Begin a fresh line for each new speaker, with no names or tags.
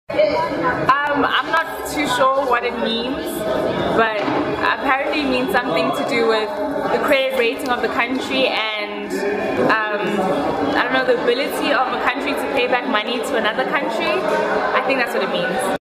I'm not too sure what it means, but apparently it means something to do with the credit rating of the country and I don't know, the ability of a country to pay back money to another country. I think that's what it means.